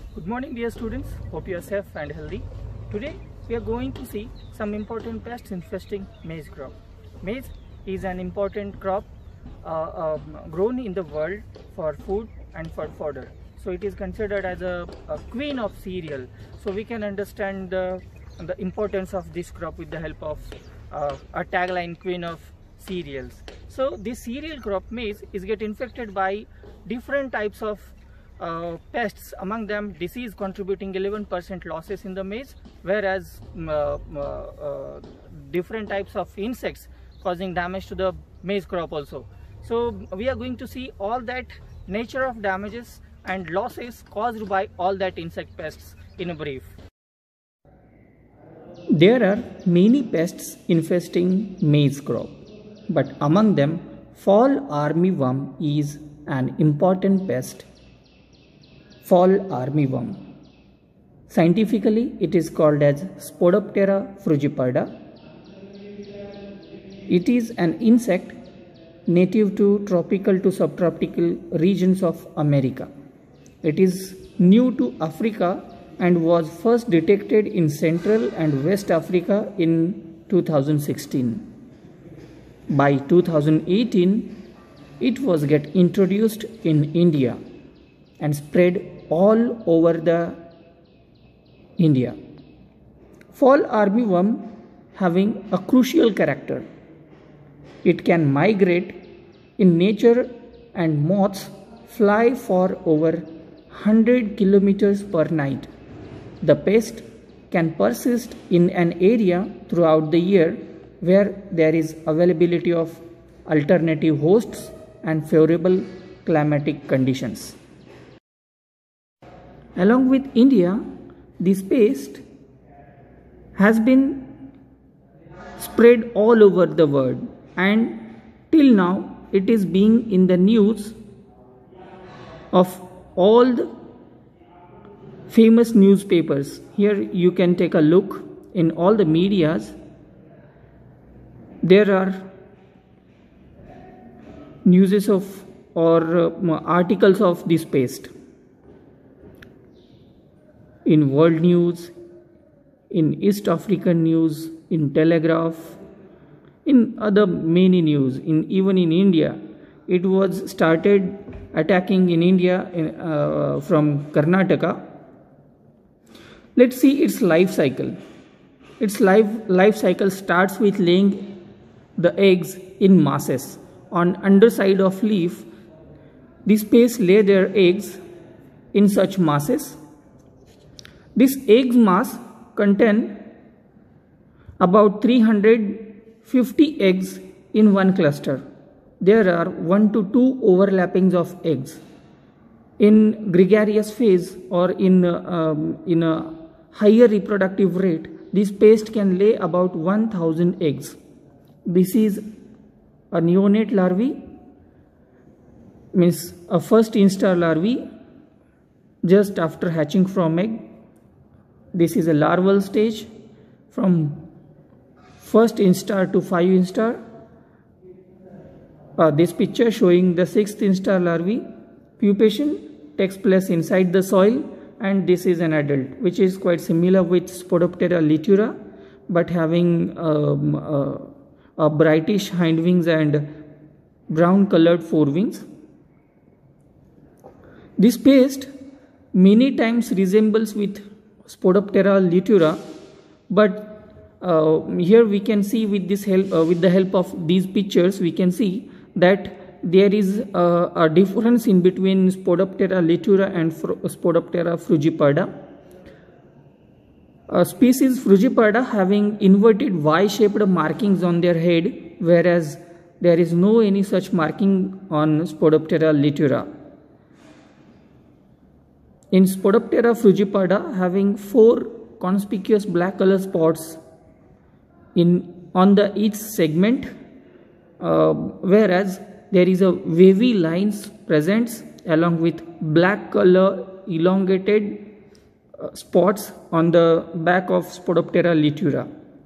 Good morning dear students, hope you are safe and healthy. Today we are going to see some important pests infesting maize crop. Maize is an important crop grown in the world for food and for fodder. So it is considered as a queen of cereal. So we can understand the importance of this crop with the help of a tagline, queen of cereals. So this cereal crop maize is get infected by different types of pests, among them disease contributing 11% losses in the maize, whereas different types of insects causing damage to the maize crop also. So we are going to see all that nature of damages and losses caused by all that insect pests in a brief. There are many pests infesting maize crop, but among them fall armyworm is an important pest. Fall armyworm. Scientifically, it is called as Spodoptera frugiperda. It is an insect native to tropical to subtropical regions of America. It is new to Africa and was first detected in Central and West Africa in 2016. By 2018, it was get introduced in India and spread all over the India. Fall armyworm having a crucial character. It can migrate in nature and moths fly for over 100 kilometers per night. The pest can persist in an area throughout the year where there is availability of alternative hosts and favorable climatic conditions. Along with India, this pest has been spread all over the world, and till now it is being in the news of all the famous newspapers. Here you can take a look in all the medias. There are newses of or articles of this pest in World News, in East African News, in Telegraph, in other many news, even in India. It was started attacking in India from Karnataka. Let's see its life cycle. Its life cycle starts with laying the eggs in masses on underside of leaf. These pests lay their eggs in such masses. This egg mass contain about 350 eggs in one cluster. There are 1 to 2 overlappings of eggs. In gregarious phase or in a higher reproductive rate, this pest can lay about 1000 eggs. This is a neonate larvae, means a first instar larvae just after hatching from egg. This is a larval stage from first instar to 5 instar. This picture showing the 6th instar larvae. Pupation takes place inside the soil, and this is an adult, which is quite similar with Spodoptera litura, but having a brightish hindwings and brown colored forewings. This pest many times resembles with Spodoptera litura, but here we can see with the help of these pictures, we can see that there is a difference in between Spodoptera litura and Spodoptera frugiperda. Species frugiperda having inverted Y-shaped markings on their head, whereas there is no any such marking on Spodoptera litura. In Spodoptera frugiperda having 4 conspicuous black color spots on the each segment, whereas there is a wavy lines presents along with black color elongated spots on the back of Spodoptera litura.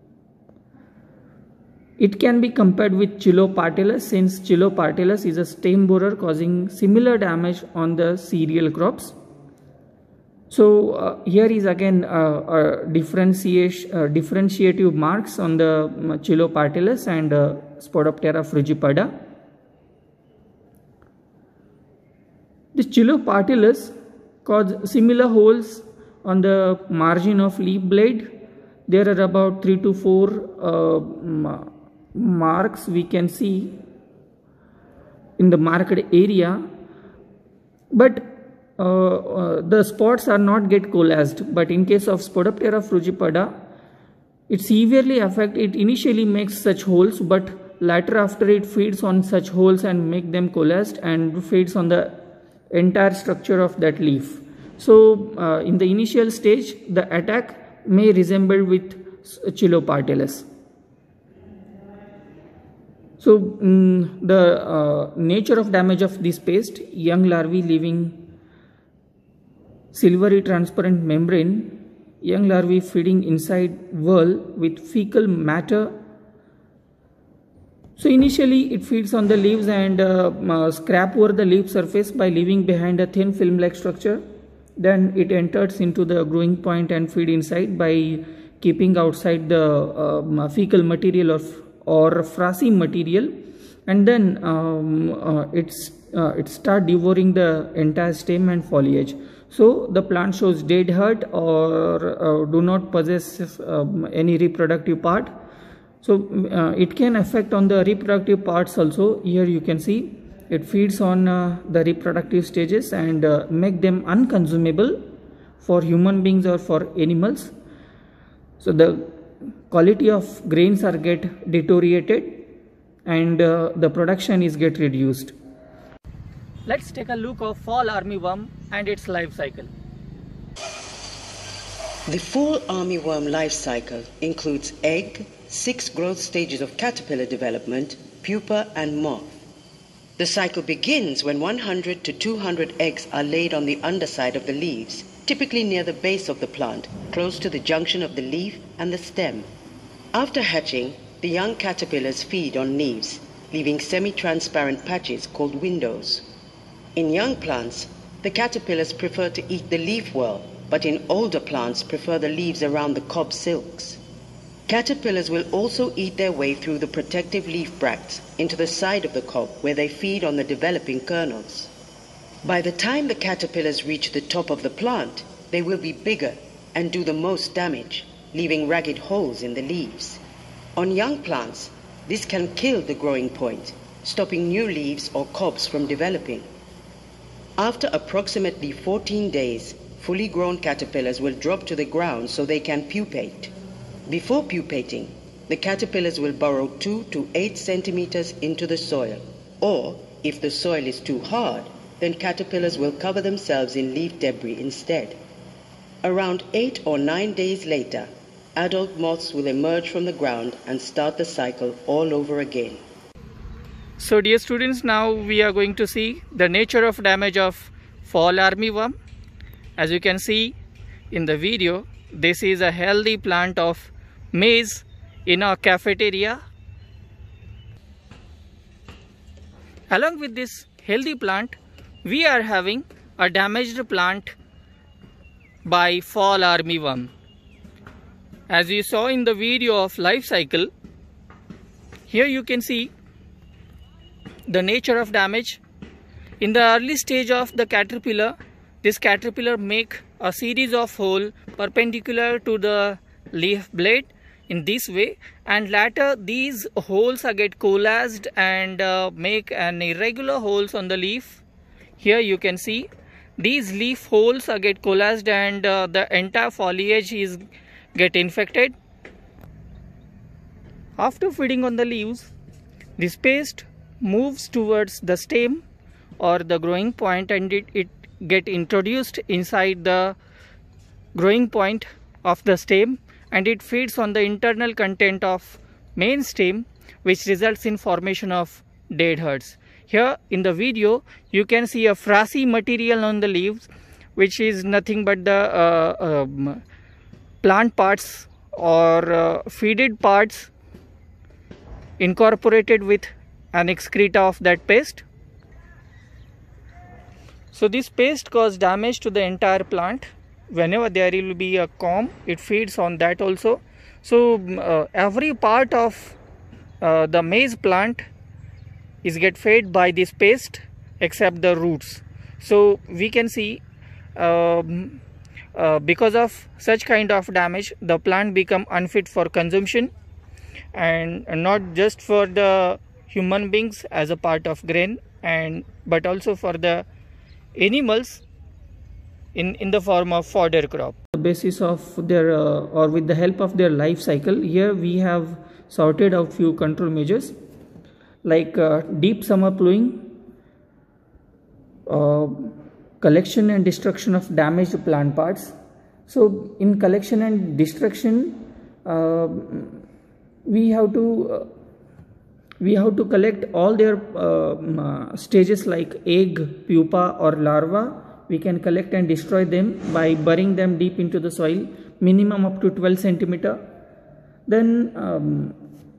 It can be compared with Chilopartellus, since Chilopartellus is a stem borer causing similar damage on the cereal crops. So here is again differentiative marks on the Chilopartylus and Spodoptera frugipada. This Chilopartylus cause similar holes on the margin of leaf blade. There are about 3 to 4 marks we can see in the marked area, but the spots are not get coalesced. But in case of Spodoptera frugipada, it severely affects. It initially makes such holes, but later after it feeds on such holes and make them coalesced and feeds on the entire structure of that leaf. So in the initial stage, the attack may resemble with Chilopartylus. So the nature of damage of this pest: young larvae leaving silvery transparent membrane, young larvae feeding inside whorl with fecal matter. So initially it feeds on the leaves and scrap over the leaf surface by leaving behind a thin film-like structure. Then it enters into the growing point and feed inside by keeping outside the fecal material or frassy material, and then it start devouring the entire stem and foliage. So the plant shows dead heart or do not possess any reproductive part. So it can affect on the reproductive parts also. Here you can see it feeds on the reproductive stages and make them unconsumable for human beings or for animals. So the quality of grains are get deteriorated and the production is get reduced. Let's take a look of fall armyworm and its life cycle. The fall armyworm life cycle includes egg, 6 growth stages of caterpillar development, pupa and moth. The cycle begins when 100 to 200 eggs are laid on the underside of the leaves, typically near the base of the plant, close to the junction of the leaf and the stem. After hatching, the young caterpillars feed on leaves, leaving semi-transparent patches called windows. In young plants, the caterpillars prefer to eat the leaf whorl, but in older plants prefer the leaves around the cob silks. Caterpillars will also eat their way through the protective leaf bracts into the side of the cob, where they feed on the developing kernels. By the time the caterpillars reach the top of the plant, they will be bigger and do the most damage, leaving ragged holes in the leaves. On young plants, this can kill the growing point, stopping new leaves or cobs from developing. After approximately 14 days, fully grown caterpillars will drop to the ground so they can pupate. Before pupating, the caterpillars will burrow 2 to 8 centimeters into the soil, or if the soil is too hard, then caterpillars will cover themselves in leaf debris instead. Around 8 or 9 days later, adult moths will emerge from the ground and start the cycle all over again. So dear students, now we are going to see the nature of damage of fall armyworm. As you can see in the video, this is a healthy plant of maize in a cafeteria. Along with this healthy plant, we are having a damaged plant by fall armyworm. As you saw in the video of life cycle, here you can see the nature of damage. In the early stage of the caterpillar, this caterpillar make a series of holes perpendicular to the leaf blade in this way, and later these holes are get coalesced and make an irregular holes on the leaf. Here you can see these leaf holes are get coalesced and the entire foliage is get infected. After feeding on the leaves, this pest moves towards the stem or the growing point, and it get introduced inside the growing point of the stem, and it feeds on the internal content of main stem, which results in formation of dead hearts. Here in the video you can see a frassy material on the leaves, which is nothing but the plant parts or feeded parts incorporated with an excreta of that pest. So this pest caused damage to the entire plant. whenever there will be a comb, it feeds on that also. So every part of the maize plant is get fed by this pest except the roots. So we can see because of such kind of damage, the plant become unfit for consumption, and not just for the human beings as a part of grain, but also for the animals in the form of fodder crop. The basis of their or with the help of their life cycle, here we have sorted out few control measures like deep summer plowing, collection and destruction of damaged plant parts. So in collection and destruction, we have to collect all their stages like egg, pupa or larva. We can collect and destroy them by burying them deep into the soil, minimum up to 12 centimeter. Then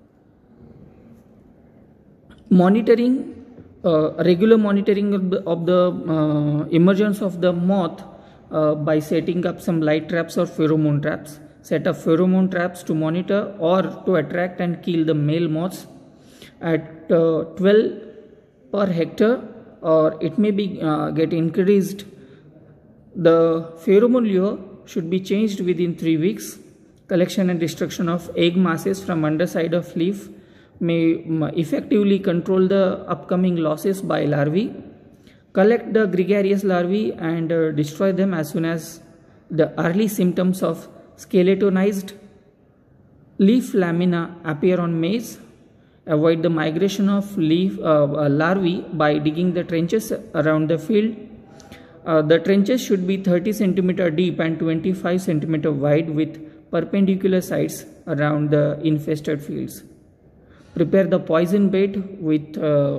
monitoring, regular monitoring of the emergence of the moth by setting up some light traps or pheromone traps. Set up pheromone traps to monitor or to attract and kill the male moths at 12 per hectare, or it may be get increased. The pheromone lure should be changed within 3 weeks. Collection and destruction of egg masses from underside of leaf may effectively control the upcoming losses by larvae. Collect the gregarious larvae and destroy them as soon as the early symptoms of skeletonized leaf lamina appear on maize. Avoid the migration of leaf larvae by digging the trenches around the field. The trenches should be 30 cm deep and 25 cm wide with perpendicular sides around the infested fields. Prepare the poison bait with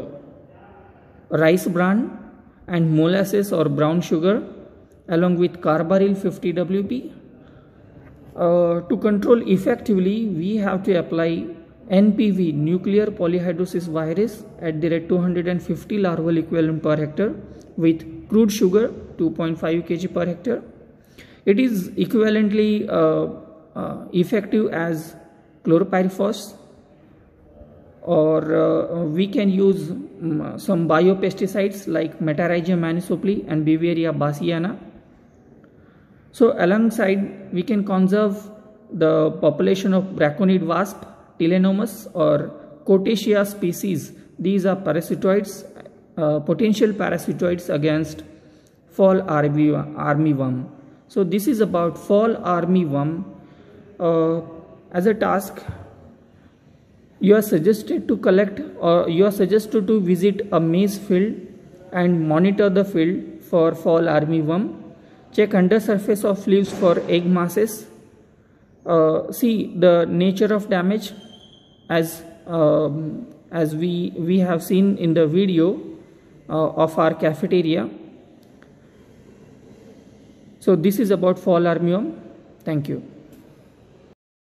rice bran and molasses or brown sugar along with carbaryl 50 WP. To control effectively, we have to apply NPV, nuclear polyhydrosis virus, at the rate 250 larval equivalent per hectare with crude sugar 2.5 kg per hectare. It is equivalently effective as chlorpyrifos, or we can use some biopesticides like Metarrhizium manisopli and Beauveria bassiana. So alongside, we can conserve the population of braconid wasp, Telenomus or Cotacea species. These are parasitoids, potential parasitoids against fall armyworm. So this is about fall armyworm. As a task, you are suggested to collect, or you are suggested to visit a maize field and monitor the field for fall armyworm. Check undersurface of leaves for egg masses. See the nature of damage as we have seen in the video of our cafeteria. So this is about fall armyworm. Thank you.